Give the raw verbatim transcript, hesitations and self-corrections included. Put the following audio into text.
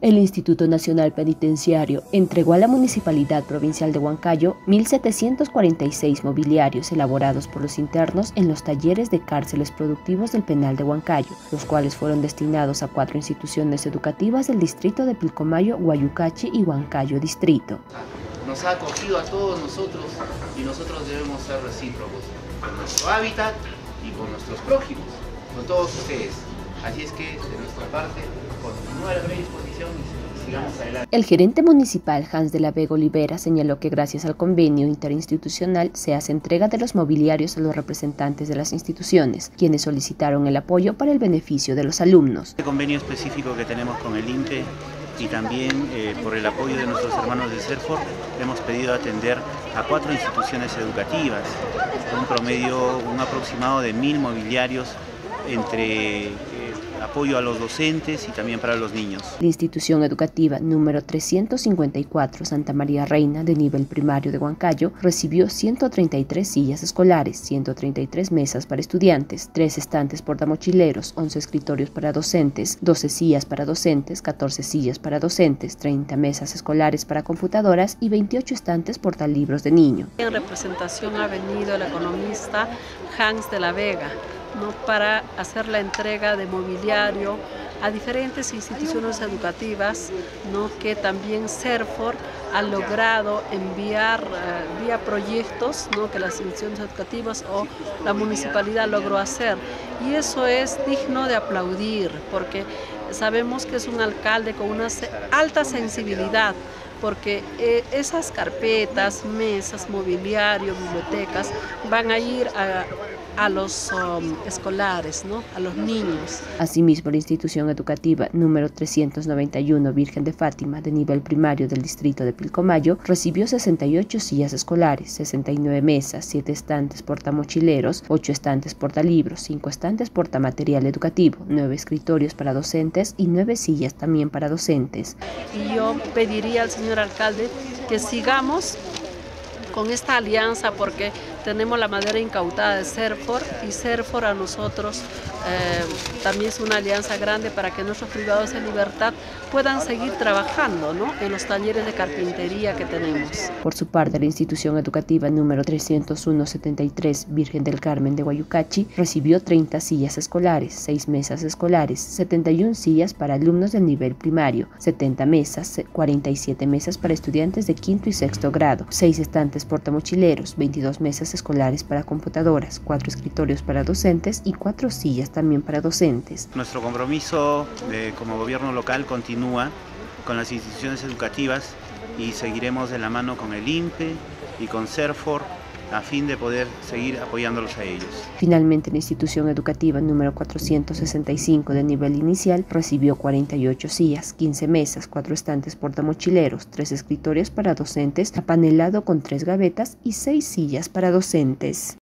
El Instituto Nacional Penitenciario entregó a la Municipalidad Provincial de Huancayo mil setecientos cuarenta y seis mobiliarios elaborados por los internos en los talleres de cárceles productivos del Penal de Huancayo, los cuales fueron destinados a cuatro instituciones educativas del distrito de Pilcomayo, Guayucachi y Huancayo Distrito. Nos ha acogido a todos nosotros y nosotros debemos ser recíprocos con nuestro hábitat y con nuestros prójimos, con todos ustedes. Así es que, de nuestra parte, continúa la predisposición y sigamos adelante. El gerente municipal Hans de la Vega Olivera señaló que gracias al convenio interinstitucional se hace entrega de los mobiliarios a los representantes de las instituciones, quienes solicitaron el apoyo para el beneficio de los alumnos. Este convenio específico que tenemos con el I N P E y también eh, por el apoyo de nuestros hermanos de CERFOR, hemos pedido atender a cuatro instituciones educativas, un promedio, un aproximado de mil mobiliarios entre eh, apoyo a los docentes y también para los niños. La institución educativa número trescientos cincuenta y cuatro Santa María Reina de nivel primario de Huancayo recibió ciento treinta y tres sillas escolares, ciento treinta y tres mesas para estudiantes, tres estantes portamochileros, once escritorios para docentes, doce sillas para docentes, catorce sillas para docentes, treinta mesas escolares para computadoras y veintiocho estantes portalibros de niño. En representación ha venido el economista Hans de la Vega, ¿no?, para hacer la entrega de mobiliario a diferentes instituciones educativas, ¿no?, que también CERFOR ha logrado enviar uh, vía proyectos, ¿no?, que las instituciones educativas o la municipalidad logró hacer. Y eso es digno de aplaudir, porque sabemos que es un alcalde con una alta sensibilidad, porque eh, esas carpetas, mesas, mobiliario, bibliotecas van a ir a a los um, escolares, ¿no?, a los niños. Asimismo, la institución educativa número trescientos noventa y uno Virgen de Fátima de nivel primario del distrito de Pilcomayo recibió sesenta y ocho sillas escolares, sesenta y nueve mesas, siete estantes portamochileros, ocho estantes portalibros, cinco estantes portamaterial educativo, nueve escritorios para docentes y nueve sillas también para docentes. Y yo pediría al señor alcalde que sigamos con esta alianza, porque tenemos la madera incautada de CERFOR y CERFOR a nosotros eh, también es una alianza grande para que nuestros privados de libertad puedan seguir trabajando, ¿no?, en los talleres de carpintería que tenemos. Por su parte, la institución educativa número trescientos uno setenta y tres Virgen del Carmen de Guayucachi recibió treinta sillas escolares, seis mesas escolares, setenta y una sillas para alumnos del nivel primario, setenta mesas, cuarenta y siete mesas para estudiantes de quinto y sexto grado, seis estantes portamochileros, veintidós mesas escolares para computadoras, cuatro escritorios para docentes y cuatro sillas también para docentes. Nuestro compromiso de, como gobierno local continúa con las instituciones educativas y seguiremos de la mano con el I N P E y con CERFOR a fin de poder seguir apoyándolos a ellos. Finalmente, la institución educativa número cuatrocientos sesenta y cinco de nivel inicial recibió cuarenta y ocho sillas, quince mesas, cuatro estantes portamochileros, tres escritorios para docentes, apanelado con tres gavetas y seis sillas para docentes.